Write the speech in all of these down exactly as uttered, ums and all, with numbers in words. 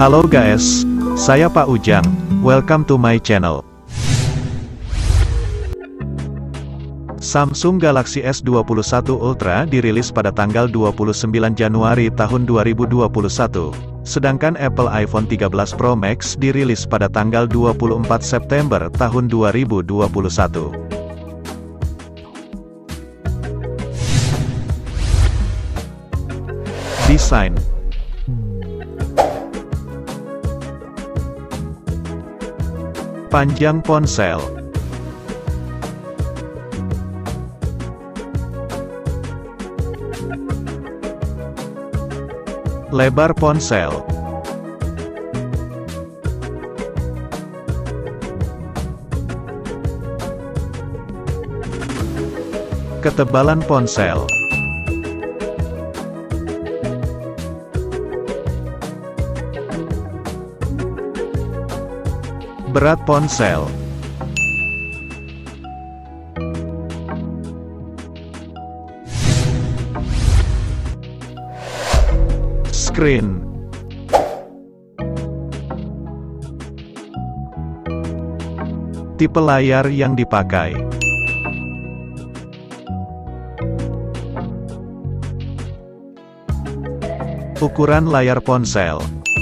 Halo guys, saya Pak Ujang, welcome to my channel. Samsung Galaxy S dua puluh satu Ultra dirilis pada tanggal dua puluh sembilan Januari tahun dua ribu dua puluh satu, sedangkan Apple iPhone tiga belas Pro Max dirilis pada tanggal dua puluh empat September tahun dua ribu dua puluh satu. Desain. Panjang ponsel. Lebar ponsel. Ketebalan ponsel. Berat ponsel. Screen. Tipe layar yang dipakai. Ukuran layar ponsel.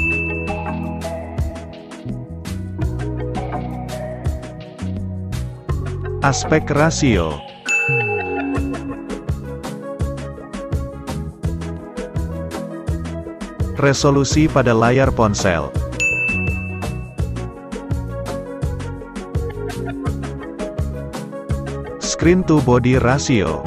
Aspek rasio. Resolusi pada layar ponsel. Screen to body ratio.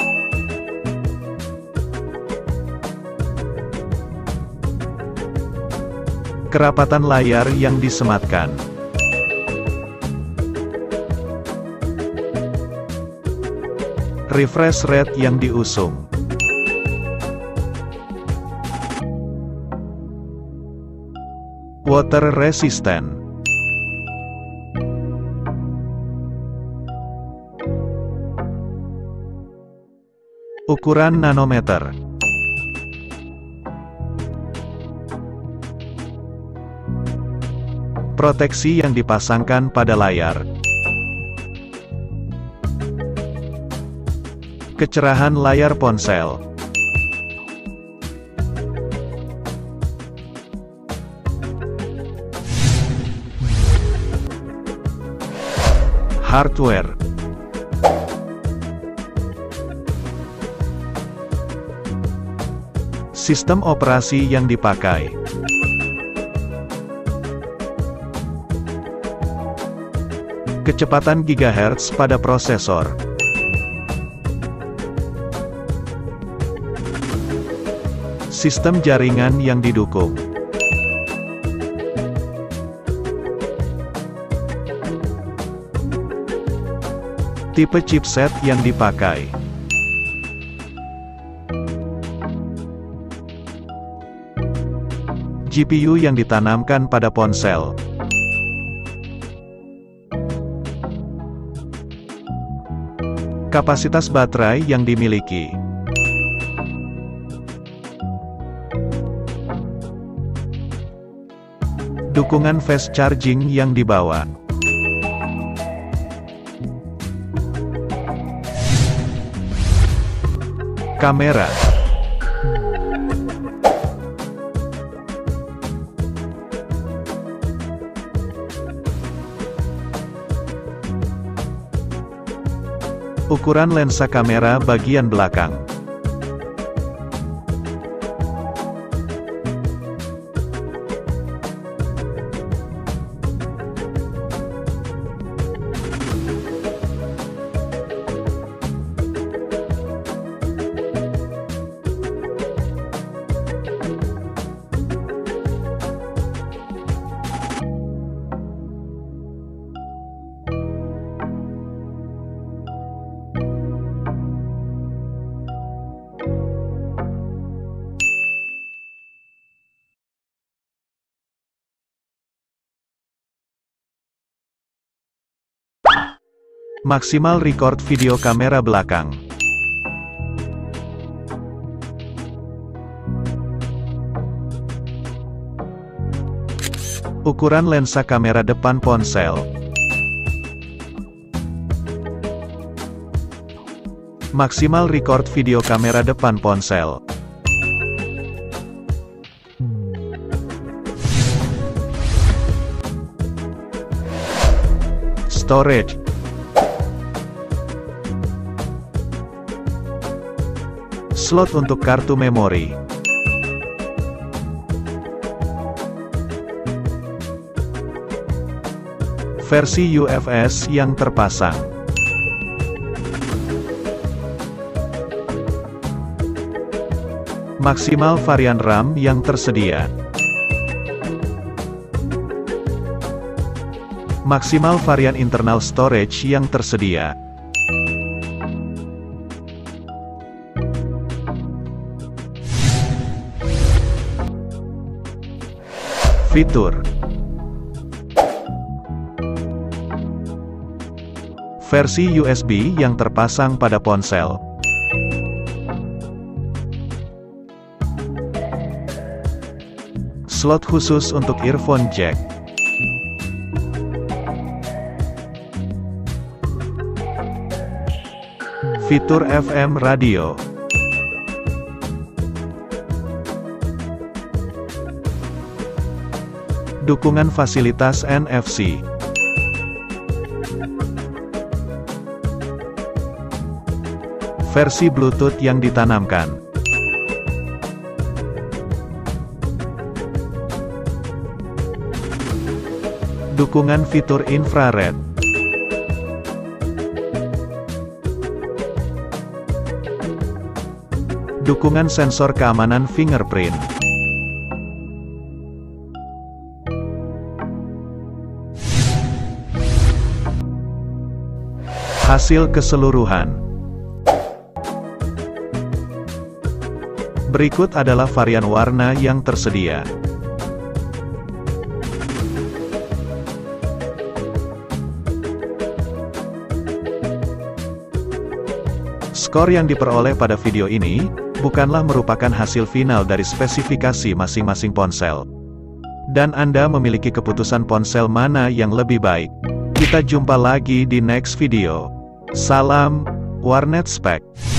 Kerapatan layar yang disematkan. Refresh rate yang diusung. Water resistant. Ukuran nanometer. Proteksi yang dipasangkan pada layar. Kecerahan layar ponsel. Hardware. Sistem operasi yang dipakai. Kecepatan gigahertz pada prosesor. Sistem jaringan yang didukung. Tipe chipset yang dipakai. G P U yang ditanamkan pada ponsel. Kapasitas baterai yang dimiliki. Dukungan fast charging yang dibawa. Kamera. Ukuran lensa kamera bagian belakang. Maksimal record video kamera belakang. Ukuran lensa kamera depan ponsel. Maksimal record video kamera depan ponsel. Storage. Slot untuk kartu memori. Versi U F S yang terpasang. Maksimal varian RAM yang tersedia. Maksimal varian internal storage yang tersedia. Fitur. Versi U S B yang terpasang pada ponsel. Slot khusus untuk earphone jack. Fitur F M radio. Dukungan fasilitas N F C. Versi Bluetooth yang ditanamkan. Dukungan fitur infrared. Dukungan sensor keamanan fingerprint. Hasil keseluruhan. Berikut adalah varian warna yang tersedia. Skor yang diperoleh pada video ini bukanlah merupakan hasil final dari spesifikasi masing-masing ponsel. Dan Anda memiliki keputusan ponsel mana yang lebih baik. Kita jumpa lagi di next video. Salam, Warnet Spek.